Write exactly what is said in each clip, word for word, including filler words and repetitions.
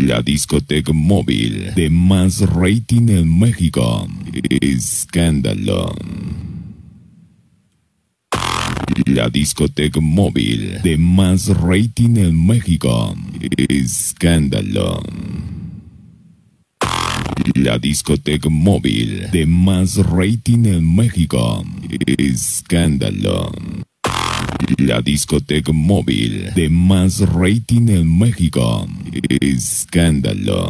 La discoteca móvil de más rating en México. Escándalo. La discoteca móvil de más rating en México. Escándalo. La discoteca móvil de más rating en México. Escándalo. La discoteca móvil de más rating en México. Escándalo.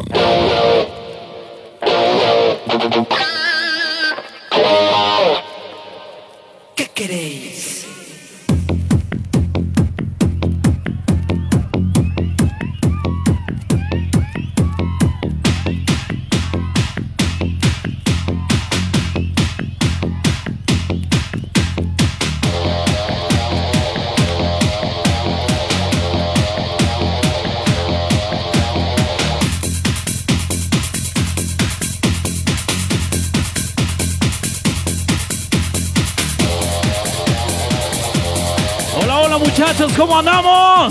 ¿Qué queréis? Muchachos, ¿cómo andamos?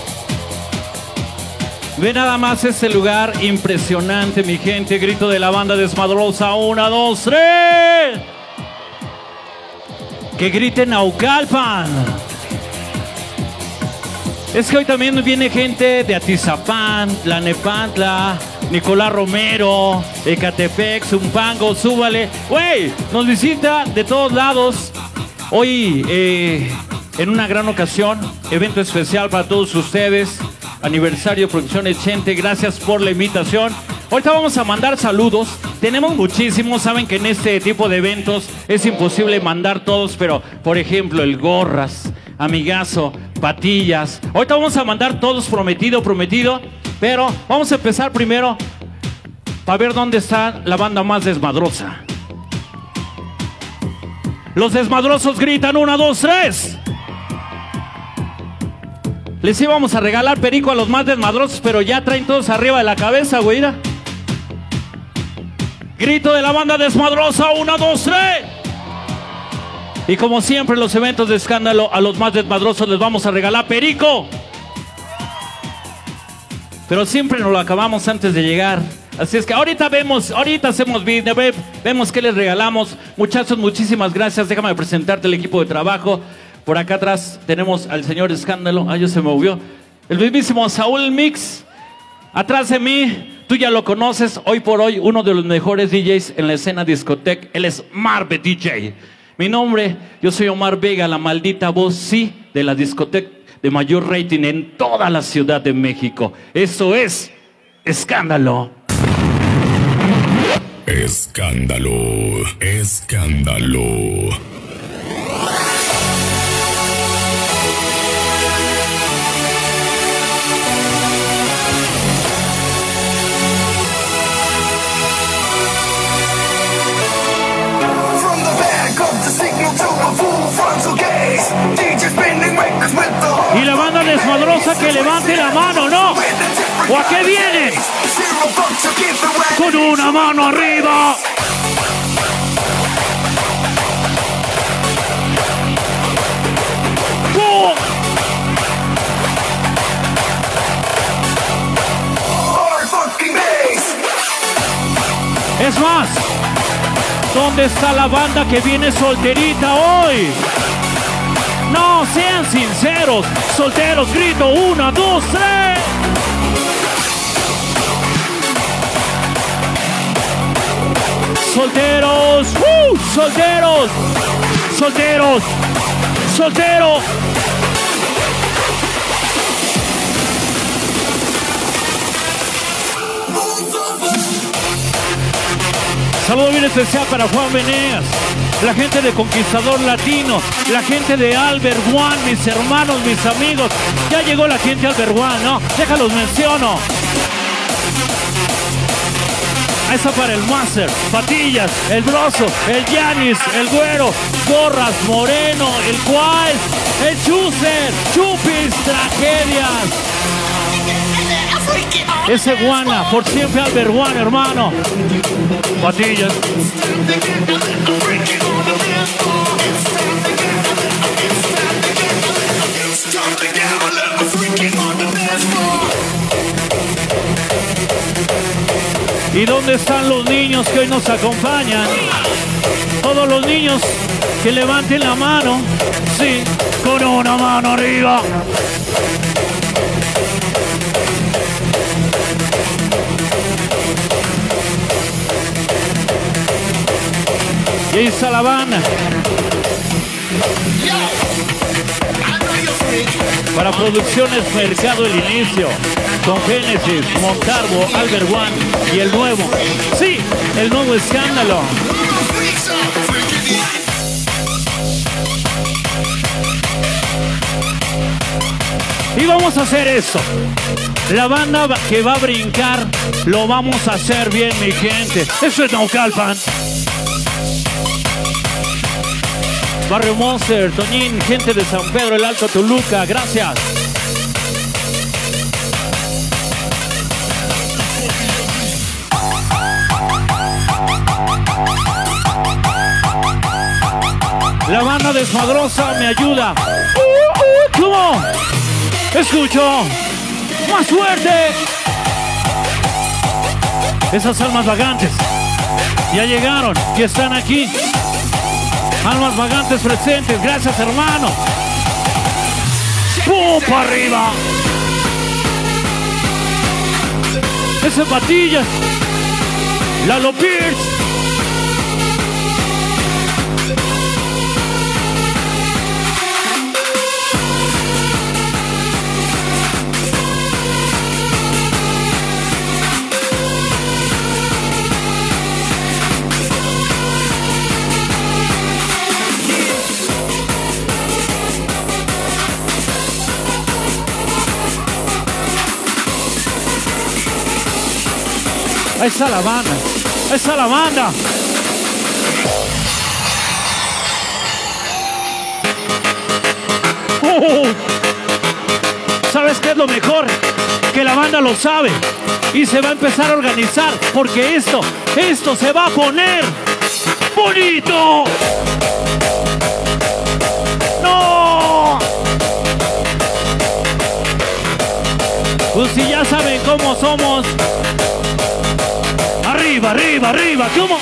Ve nada más este lugar impresionante, mi gente. Grito de la banda desmadrosa. Una, dos, tres. Que griten Naucalpan. Es que hoy también viene gente de Atizapán, Tlalnepantla, Nicolás Romero, Ecatepec, Zumpango, Súbale. Güey, nos visita de todos lados. Hoy, eh... en una gran ocasión, evento especial para todos ustedes, aniversario Producciones Chente, gracias por la invitación. Ahorita vamos a mandar saludos, tenemos muchísimos, saben que en este tipo de eventos es imposible mandar todos, pero por ejemplo el Gorras, Amigazo, Patillas, ahorita vamos a mandar todos prometido, prometido, pero vamos a empezar primero para ver dónde está la banda más desmadrosa. Los desmadrosos gritan una, dos, tres. Les íbamos a regalar perico a los más desmadrosos, pero ya traen todos arriba de la cabeza, güey. Mira. Grito de la banda desmadrosa, una, dos, tres. Y como siempre en los eventos de escándalo, a los más desmadrosos les vamos a regalar perico. Pero siempre nos lo acabamos antes de llegar. Así es que ahorita vemos, ahorita hacemos video, vemos qué les regalamos. Muchachos, muchísimas gracias. Déjame presentarte el equipo de trabajo. Por acá atrás tenemos al señor Escándalo. Ah, ya se movió. El mismísimo Saúl Mix. Atrás de mí, tú ya lo conoces. Hoy por hoy, uno de los mejores D Js en la escena discoteca. Él es Marve D J. Mi nombre, yo soy Omar Vega, la maldita voz, sí, de la discoteca de mayor rating en toda la Ciudad de México. Eso es Escándalo. Escándalo. Escándalo. Y la banda desmadrosa que levante la mano, ¿no? ¿O a qué viene? Con una mano arriba. ¡Oh! Es más, ¿dónde está la banda que viene solterita hoy? No, sean sinceros. Solteros, grito. Una, dos, tres. Solteros. ¡Uh! Solteros. Solteros. Solteros. Saludo bien especial para Juan Venegas, la gente de Conquistador Latino, la gente de Albert One, mis hermanos, mis amigos. Ya llegó la gente de Albert One, ¿no? Déjalos menciono. Ahí está para el Master, Patillas, el Broso, el Yanis, el Güero, Gorras, Moreno, el Cual, el Chuser, Chupis, Tragedias. Ese Guana, por siempre Albert One, hermano. Patillas. ¿Y dónde están los niños que hoy nos acompañan? Todos los niños que levanten la mano. Sí, con una mano arriba. Y ahí está la banda. Para Producciones Mercado El Inicio, con Génesis, Montalvo, Albert One y el nuevo. Sí, el nuevo Escándalo. Y vamos a hacer eso. La banda que va a brincar, lo vamos a hacer bien, mi gente. Eso es Naucalpan. Barrio Monster, Toñín, gente de San Pedro, el Alto Toluca, gracias. La banda desmadrosa me ayuda. Uh, uh, ¿Cómo? Escucho. Más fuerte. Esas almas vagantes ya llegaron y están aquí. Almas vagantes presentes, gracias hermano. ¡Pum! ¡Para arriba! Esa patilla. Lalo Pierce. Ahí está la banda, ahí está la banda. Uh, ¿Sabes qué es lo mejor? Que la banda lo sabe y se va a empezar a organizar porque esto, esto se va a poner bonito. ¡No! Pues si ya saben cómo somos. Arriba, arriba, arriba, ¿cómo?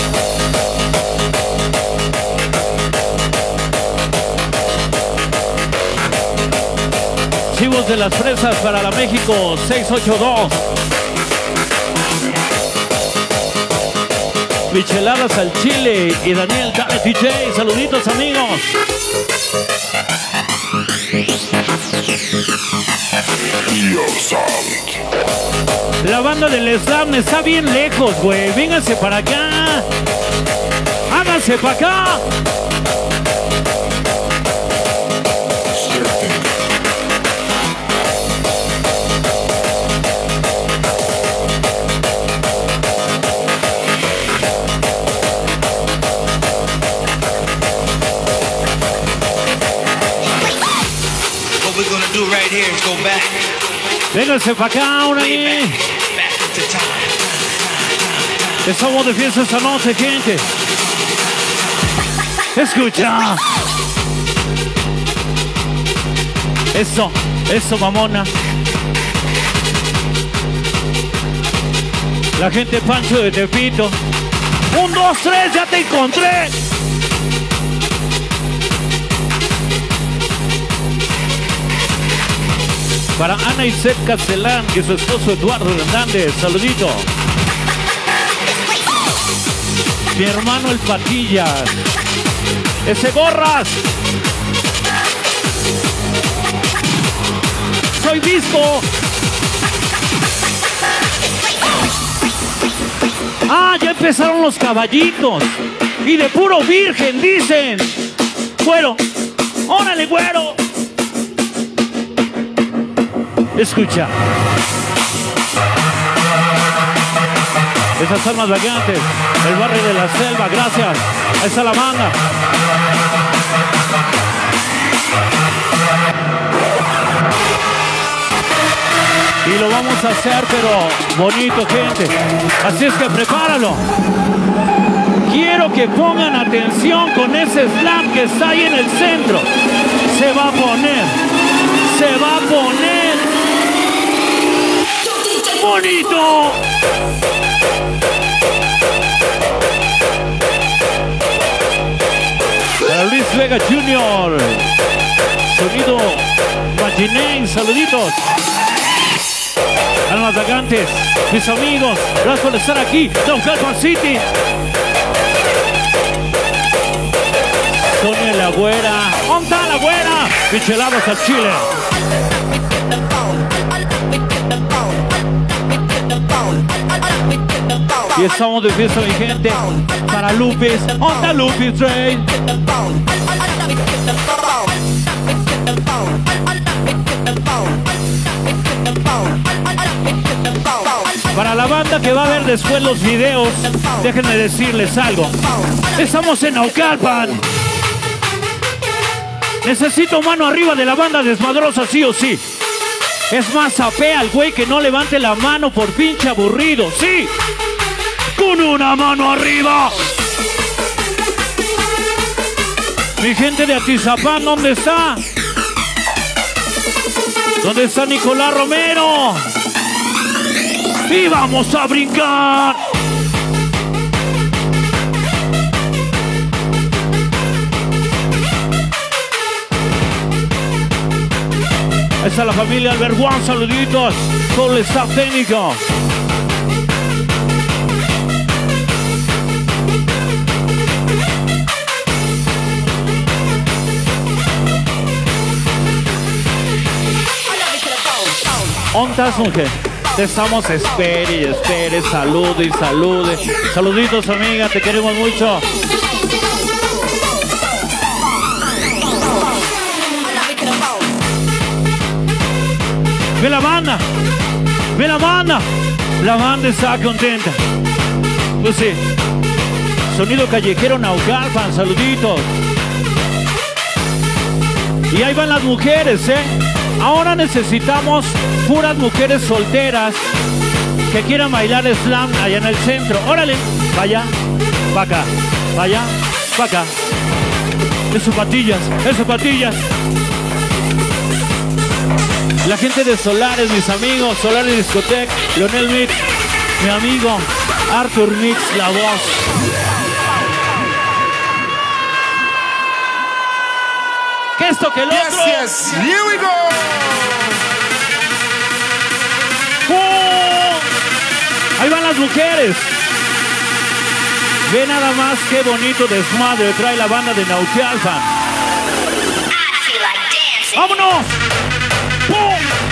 Chivos de las Fresas para la México seis ocho dos. Micheladas al Chile y Daniel Dale D J. Saluditos amigos. La banda del slam está bien lejos, güey. Vénganse para acá. Háganse para acá. What we're gonna do right here is go back. Vénganse para acá, una ahí. Estamos de fiesta esta noche, gente. Escucha. Eso, eso, mamona. La gente Pancho de Tepito. Un, dos, tres, ya te encontré. Para Ana Isset Castelán y su esposo Eduardo Hernández, saludito. Mi hermano el Patillas. Ese Gorras. Soy Disco. Ah, ya empezaron los caballitos. Y de puro virgen, dicen. Güero. Órale, güero. Escucha. Esas almas vagantes. El barrio de la selva, gracias. Ahí está la banda. Y lo vamos a hacer, pero bonito, gente. Así es que prepáralo. Quiero que pongan atención con ese slam que está ahí en el centro. Se va a poner. Se va a poner. ¡Bonito! Boca Junior. Sonido Maginei, saluditos. Almas vagantes, mis amigos, gracias por estar aquí. Naucalpan City. Sonia la güera. ¿Dónde está la güera? Micheladas al Chile. Y estamos de fiesta, mi gente. Para Lupis. ¿Dónde está Lupis, Rey? Para la banda que va a ver después los videos, déjenme decirles algo. Estamos en Naucalpan. Necesito mano arriba de la banda desmadrosa, sí o sí. Es más, sapea al güey que no levante la mano por pinche aburrido, sí. Con una mano arriba. Mi gente de Atizapán, ¿dónde está? ¿Dónde está Nicolás Romero? Y vamos a brincar. Ahí está la familia Albert Juan, saluditos. Todo el staff técnico. ¿Dónde estás, mujer? Te estamos, espere y espere, salude y salude. Saluditos, amiga, te queremos mucho. Ve la banda, ve la banda. La banda está contenta. Pues sí. Sonido callejero Naucalpan, saluditos. Y ahí van las mujeres, ¿eh? Ahora necesitamos puras mujeres solteras que quieran bailar slam allá en el centro. Órale, vaya, va acá, vaya, va acá. Eso patillas, eso patillas. La gente de Solares, mis amigos, Solares Discotec, Leonel Mix, mi amigo Arthur Mix, la voz. ¿Qué esto que el otro? Yes, yes. Here we go. ¡Oh! Ahí van las mujeres. Ve nada más qué bonito desmadre trae la banda de Naucalpan. ¡Vámonos! ¡Pum!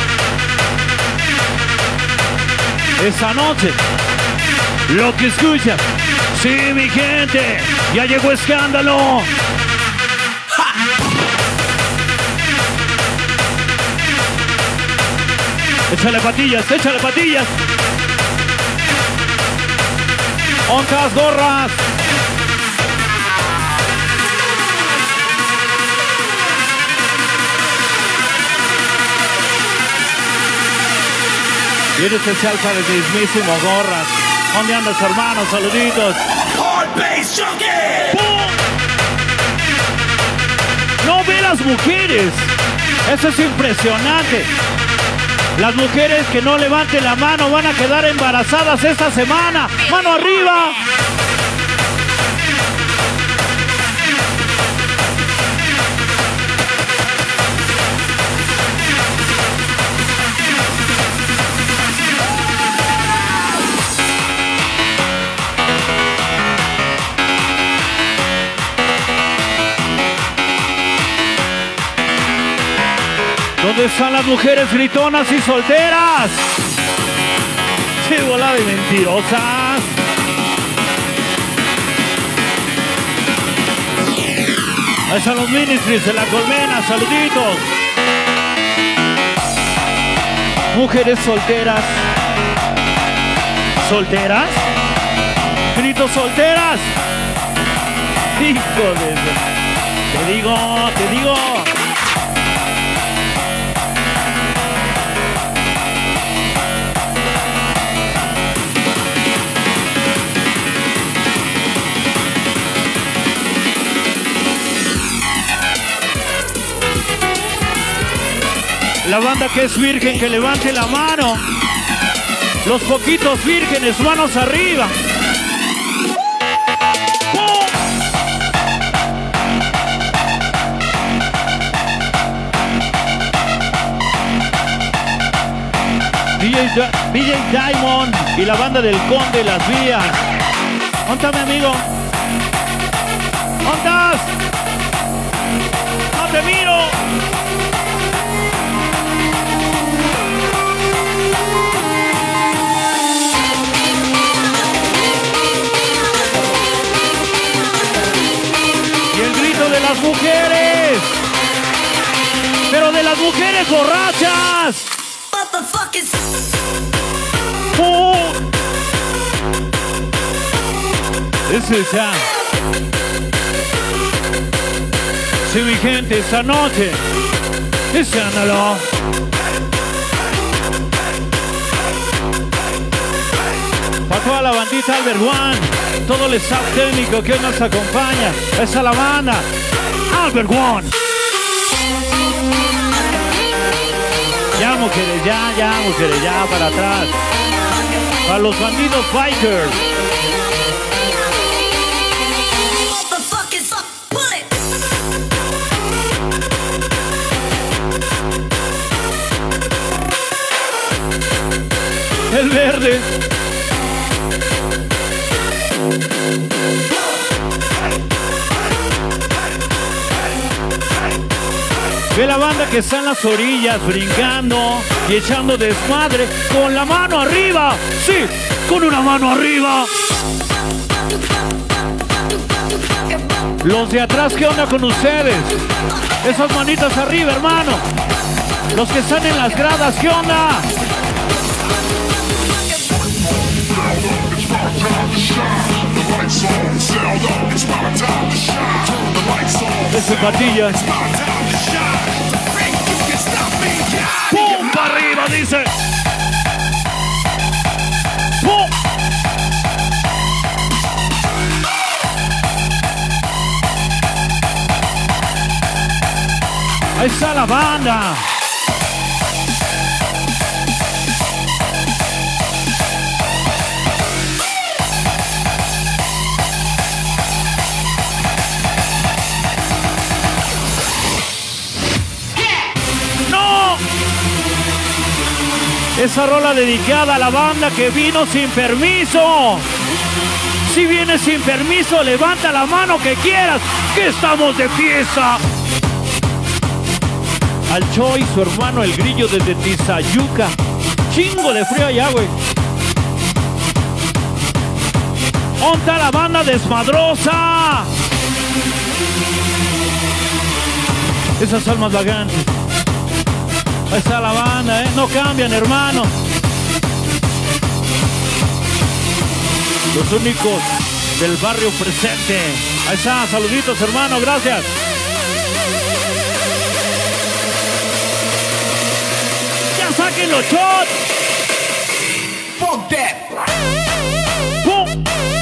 Esta noche, lo que escucha. Sí, mi gente, ya llegó Escándalo. Échale patillas, échale patillas. Ontas gorras. Y en especial para el mismísimo Gorras. ¿Dónde andas, hermano? Saluditos. ¡Pum! No ve las mujeres. Eso es impresionante. Las mujeres que no levanten la mano van a quedar embarazadas esta semana. ¡Mano arriba! ¿Dónde están las mujeres gritonas y solteras? ¡Qué bola de mentirosas! Ahí están los ministries de la Colmena, saluditos. Mujeres solteras. ¿Solteras? Gritos solteras. Hijo de... Te digo, te digo. La banda que es virgen, que levante la mano. Los poquitos vírgenes, manos arriba. ¡Pum! D J, D J Diamond y la banda del Conde Las Vías. ¿Dónde está mi amigo? ¿Dónde estás? ¡No te miro! Y el grito de las mujeres. Pero de las mujeres borrachas. Oh. Ese es ya. Sí, mi gente, esta noche. Escándalo. Para toda la bandita Albert One, todo el staff técnico que hoy nos acompaña. Esa la banda Albert One. Ya, mujeres, ya, ya, mujeres, ya, para atrás. Para los bandidos bikers. El verde. Ve la banda que está en las orillas brincando y echando desmadre con la mano arriba. Sí, con una mano arriba. Los de atrás, ¿qué onda con ustedes? Esas manitas arriba, hermano. Los que están en las gradas, ¿qué onda? De su patilla. ¡Pum! ¡Para arriba! Dice. ¡Pum! Ahí está la banda. Esa rola dedicada a la banda que vino sin permiso. Si vienes sin permiso, levanta la mano que quieras, que estamos de fiesta. Al Cho y su hermano el Grillo desde Tizayuca. Chingo de frío allá, güey. ¡Onta la banda desmadrosa! Esas almas vagantes. Ahí está la banda, ¿eh? No cambian, hermano. Los únicos del barrio presente. Ahí está, saluditos, hermano, gracias. ¡Ya saquen los shots! Fuck that. ¡Pum!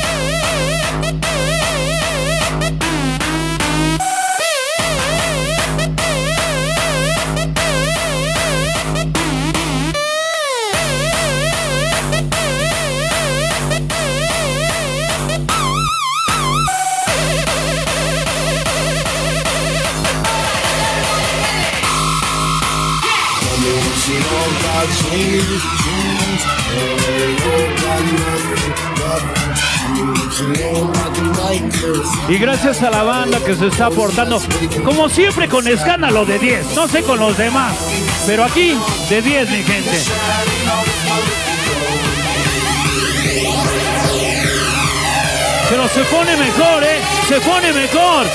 Y gracias a la banda que se está aportando, como siempre con escándalo de diez, no sé con los demás, pero aquí de diez, mi gente. Pero se pone mejor, ¿eh? Se pone mejor.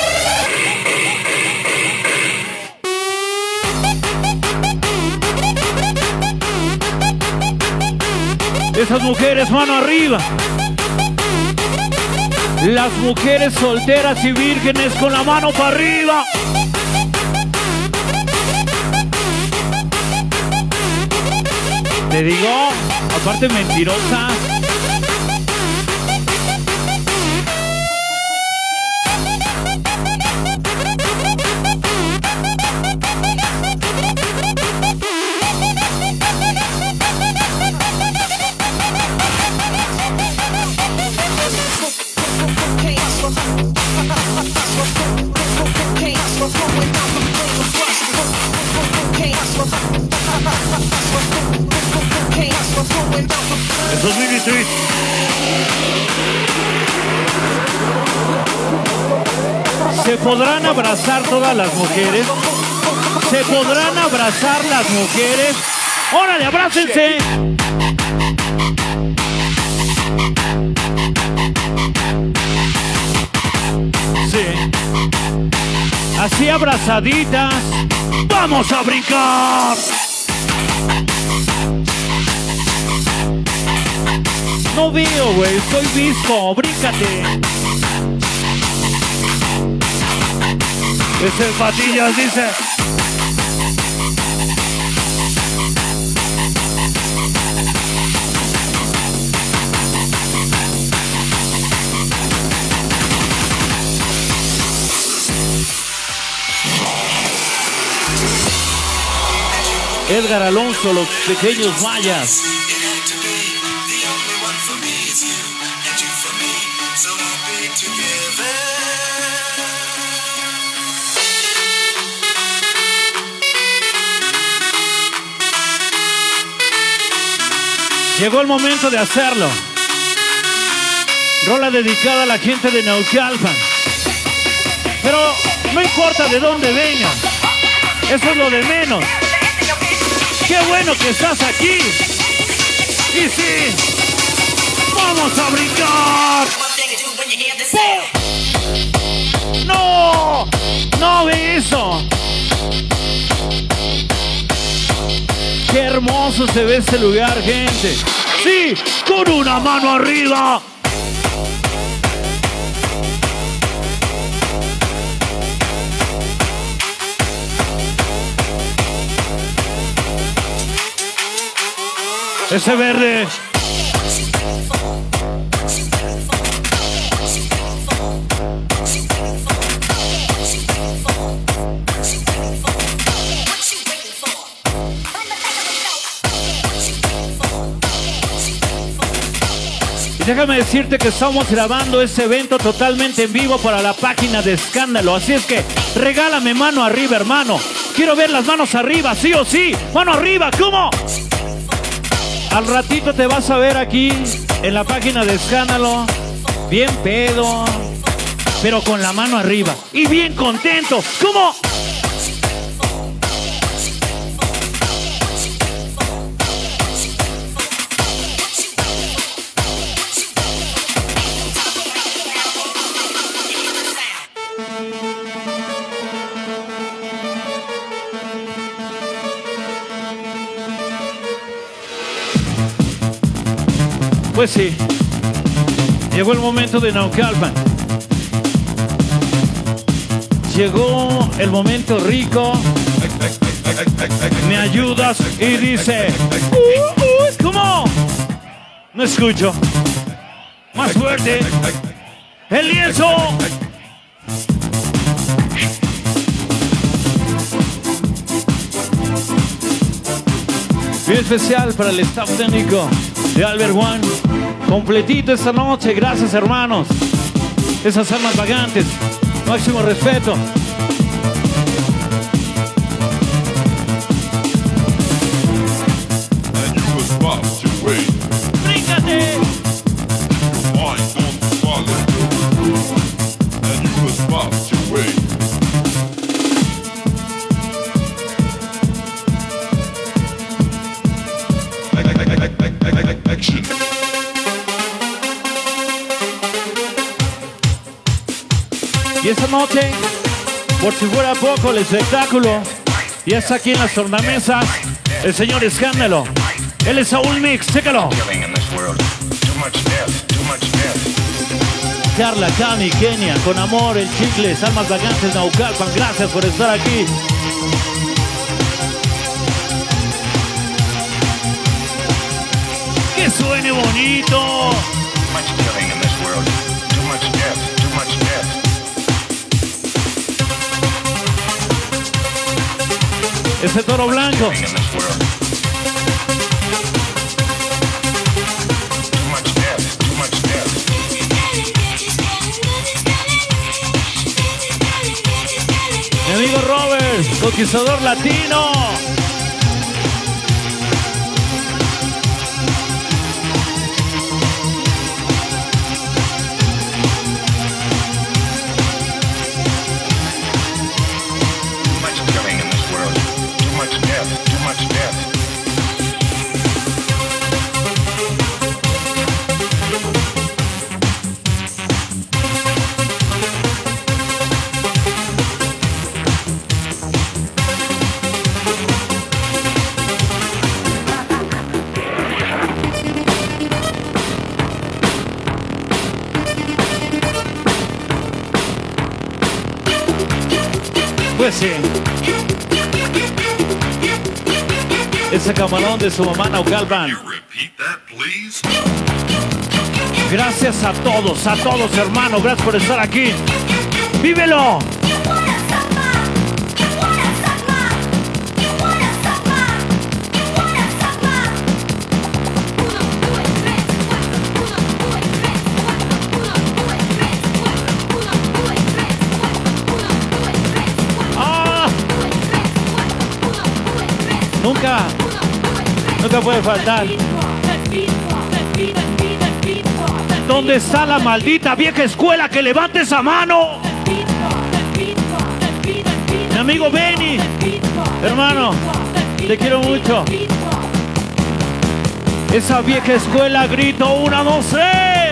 Esas mujeres, mano arriba. Las mujeres solteras y vírgenes con la mano para arriba. Te digo, aparte mentirosa. beat. ¿Se podrán abrazar todas las mujeres? ¿Se podrán abrazar las mujeres? ¡Órale, abrácense! Sí. Así abrazaditas. ¡Vamos a brincar! No veo, güey. Estoy visco. Bríncate. Ese Patillas dice... Edgar Alonso, los pequeños mayas. Llegó el momento de hacerlo. Rola dedicada a la gente de Naucalpan. Pero no importa de dónde vengan. Eso es lo de menos. ¡Qué bueno que estás aquí! ¡Y sí! ¡Vamos a brincar! ¡No! ¡No ve eso! ¡Qué hermoso se ve este lugar, gente! ¡Sí! ¡Con una mano arriba! Ese verde. Y déjame decirte que estamos grabando este evento totalmente en vivo para la página de Escándalo. Así es que regálame mano arriba, hermano. Quiero ver las manos arriba, sí o sí. Mano arriba, ¿cómo? Al ratito te vas a ver aquí en la página de Escándalo, bien pedo, pero con la mano arriba y bien contento. ¿Cómo? Pues sí, llegó el momento de Naucalpan. Llegó el momento rico. ¿Me ayudas? Y dice... Uh, uh, ¿Cómo? No escucho. Más fuerte. ¡El lienzo! Bien especial para el staff técnico de Albert One. Completito esta noche, gracias hermanos. Esas almas vagantes, máximo respeto. ¡Bríncate! Y esta noche, por si fuera poco, el espectáculo ya está aquí en las tornamesas el señor Escándalo. Él es Saúl Mix, chécalo. Carla, Cami, Kenia, con amor, el Chicles, almas vagantes, Naucalpan, gracias por estar aquí. ¡Que suene bonito! Ese toro blanco. Mi amigo Robert, conquistador latino. Pues sí. Ese camarón de su mamá Naucalpan. Gracias a todos, a todos, hermanos. Gracias por estar aquí. ¡Vívelo! Nunca, nunca puede faltar. ¿Dónde está la maldita vieja escuela? ¡Que levante esa mano! Mi amigo Benny, hermano, te quiero mucho. Esa vieja escuela, grito, una, dos, tres.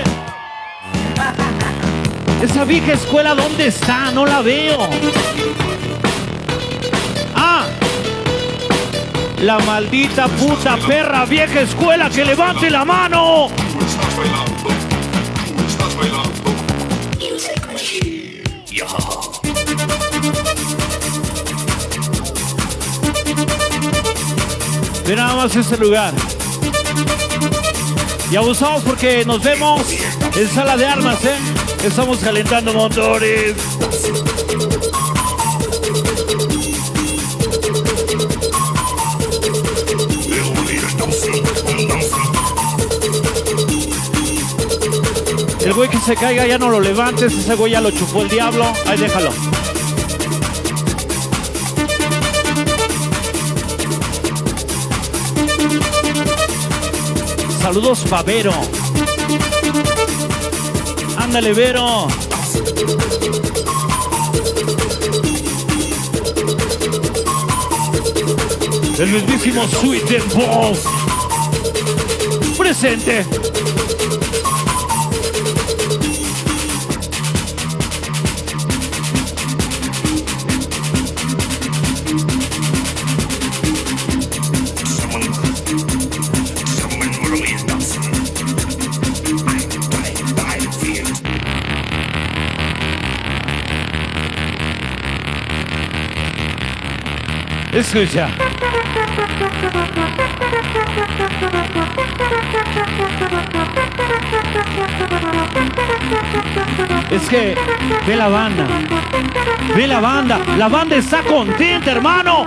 Esa vieja escuela, ¿dónde está? No la veo. Ah. La maldita puta perra vieja escuela, que levante la mano. Ve nada más ese lugar. Y abusamos porque nos vemos en sala de armas, ¿eh? Estamos calentando motores. El güey que se caiga ya no lo levantes, ese güey ya lo chupó el diablo. Ahí déjalo. Saludos pa' Vero. Ándale, Vero. El mismísimo Sweet Tempo. Presente. Escucha. Es que ve la banda. Ve la banda. La banda está contenta, hermano.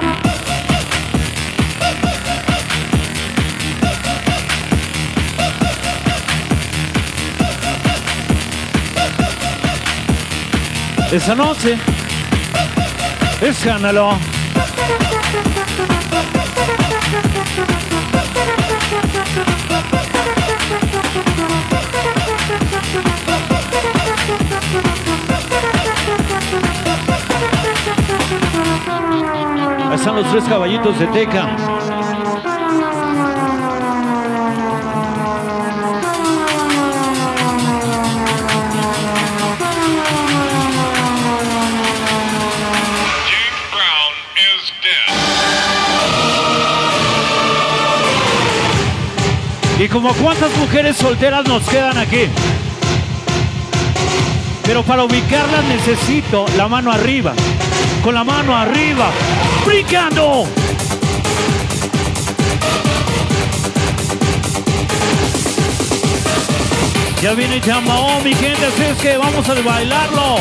Esa noche escándalo. Ahí están los tres caballitos de Teca. ¿Y como cuántas mujeres solteras nos quedan aquí? Pero para ubicarlas necesito la mano arriba. Con la mano arriba. ¡Brincando! Ya viene Chamao, mi gente, así es que vamos a bailarlo.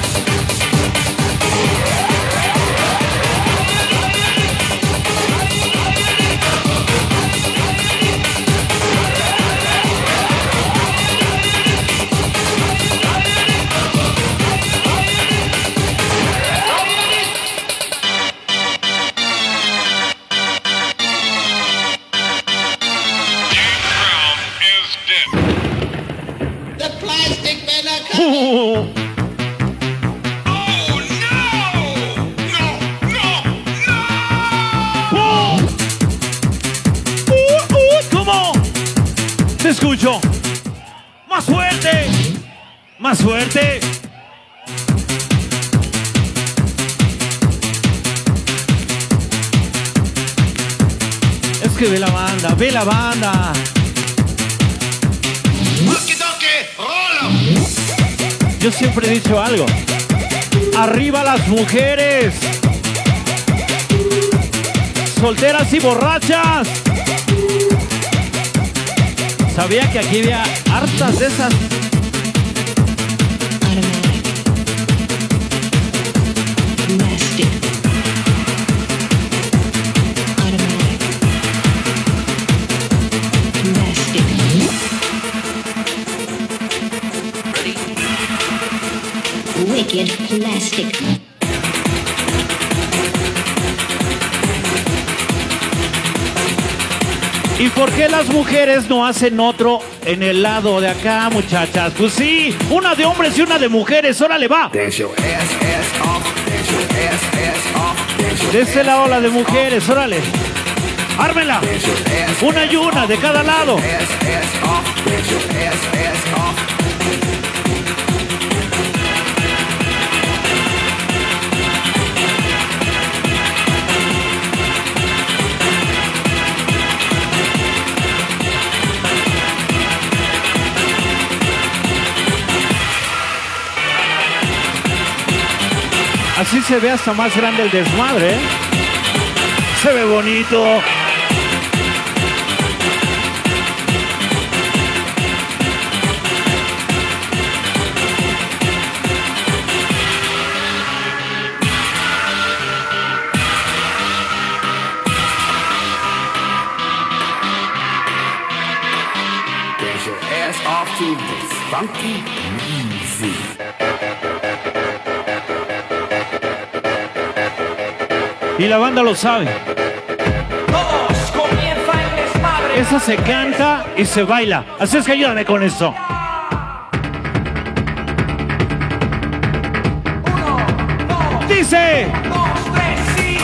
Oh, no! No, no, no! ¡Oh! ¡Uh, uh! ¿Cómo? Te escucho. ¡Más fuerte! ¡Más fuerte! Es que ve la banda, ve la banda. Yo siempre he dicho algo. Arriba las mujeres. solteras y borrachas. Sabía que aquí había hartas de esas. Wicked plastic. ¿Y por qué las mujeres no hacen otro en el lado de acá, muchachas? Pues sí, una de hombres y una de mujeres, órale, va. De ese lado la de mujeres, órale. Ármela. Una y una de cada lado. Así se ve hasta más grande el desmadre, ¿eh? Se ve bonito. Dance your ass off to this funky music. Y la banda lo sabe. Todos comienza el desmadre. Esa se canta y se baila. Así es que ayúdame con eso. Uno, dos, Dice. dos, tres, sí.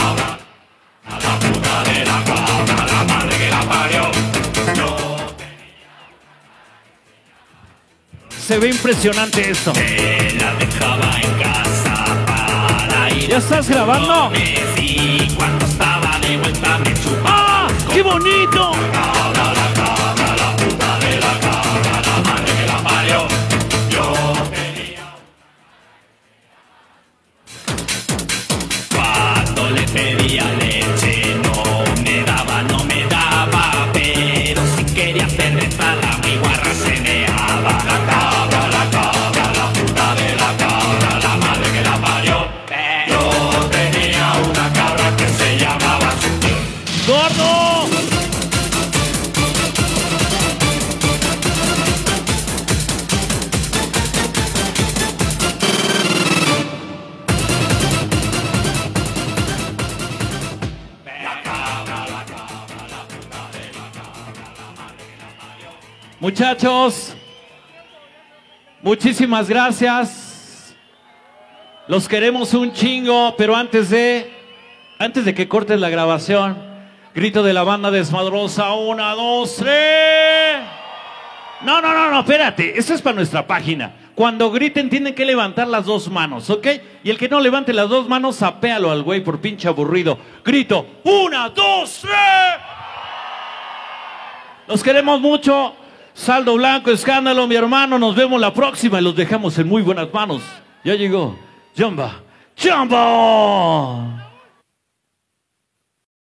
Se ve impresionante esto. La dejaba en casa para ir. ¿Ya estás grabando? Y cuando estaba de vuelta me chupaba. ¡Ah! ¡Qué bonito! Cabra, la cabra, la puta de la cabra, la madre que la parió. Yo tenía. Cuando le pedía leche no me daba, no me daba. Pero si quería hacer restada mi guarra se meaba. La cabra, la cabra, la puta de la cabra, la madre que la parió. Yo tenía una cabra que se llamaba ¡Gordo! Muchachos, muchísimas gracias. Los queremos un chingo, pero antes de, antes de que cortes la grabación, grito de la banda desmadrosa, una, dos, tres. No, no, no, no, espérate, eso es para nuestra página. Cuando griten tienen que levantar las dos manos, ¿ok? Y el que no levante las dos manos, sapéalo al güey por pinche aburrido. Grito, una, dos, tres. Los queremos mucho. Saldo Blanco, Escándalo, mi hermano, nos vemos la próxima y los dejamos en muy buenas manos. Ya llegó Jumba, Jumbo.